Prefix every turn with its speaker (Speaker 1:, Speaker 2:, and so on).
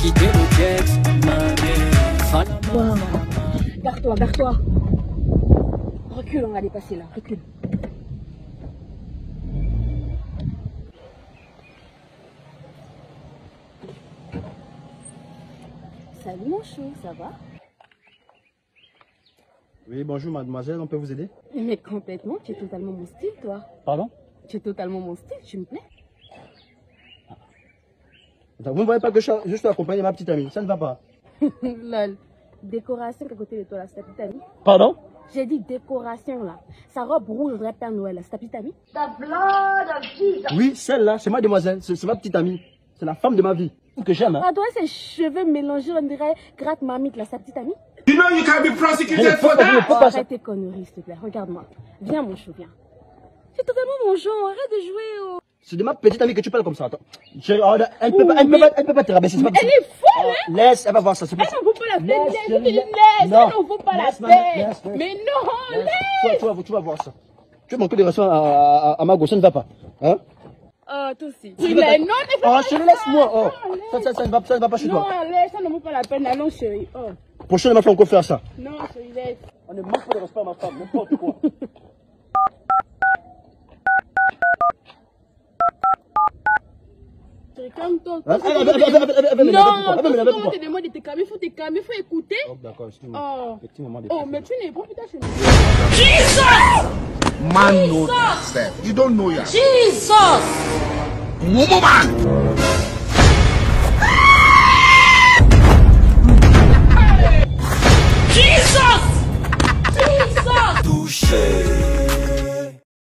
Speaker 1: quitter le jet, ma
Speaker 2: Wow. Garde-toi, garde-toi. Recule, on va dépasser là, recule. Salut mon chou, ça va?
Speaker 3: Oui, bonjour mademoiselle, on peut vous aider?
Speaker 2: Mais complètement, tu es totalement mon style toi.
Speaker 3: Pardon?
Speaker 2: Tu es totalement mon style, tu me plais.
Speaker 3: Attends, vous ne voyez pas que je suis accompagné de ma petite amie, ça ne va pas.
Speaker 2: Lol. Décoration à côté de toi là, c'est ta petite amie.
Speaker 3: Pardon?
Speaker 2: J'ai dit décoration là. Sa robe rouge, vrai Père Noël là, c'est ta petite amie.
Speaker 3: Oui, celle-là, c'est mademoiselle, c'est ma petite amie. C'est la femme de ma vie. Que j'aime, hein?
Speaker 2: Ah, toi, ses cheveux mélangés, on dirait gratte marmite là, sa petite amie.
Speaker 4: You know you can be prosecuted for that.
Speaker 2: Oh, arrête tes conneries, s'il te plaît, regarde-moi. Viens mon chou, viens. C'est totalement mon genre, arrête de jouer au...
Speaker 3: C'est de ma petite amie que tu parles comme ça, attends. Elle peut pas te rabaisser.
Speaker 2: Elle est folle, hein?
Speaker 3: Laisse, elle va voir ça.
Speaker 2: Elle n'en vaut pas la peine, laisse, elle
Speaker 3: non.
Speaker 2: n'en vaut pas la
Speaker 3: Laisse,
Speaker 2: peine.
Speaker 3: laisse.
Speaker 2: Mais non, laisse.
Speaker 3: Tu vas voir ça. Tu veux manquer de respect à ma gauche, ça ne va pas. Hein?
Speaker 2: Oh, toi aussi. Il est non,
Speaker 3: oh, chérie, laisse-moi. Oh. Ça ne va pas chez toi.
Speaker 2: Non, laisse, ça ne vaut pas la peine. Allons, chérie. Oh.
Speaker 3: Prochainement, on peut faire ça.
Speaker 2: Non, chérie, laisse.
Speaker 3: On ne manque pas de respect à ma femme, n'importe quoi.
Speaker 2: Calme-toi.
Speaker 3: Non,
Speaker 2: non, tu demandes de te calmer, il faut écouter.
Speaker 3: Oh, d'accord,
Speaker 2: Oh,
Speaker 3: petit moment de...
Speaker 2: oh, mais tu n'es pas putain chez nous.
Speaker 4: Man know yourself. You don't know yourself.
Speaker 2: Jesus!
Speaker 4: Woman!